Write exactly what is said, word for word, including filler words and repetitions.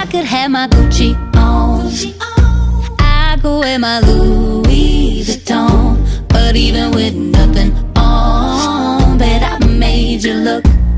could have my Gucci on, I go wear my Louis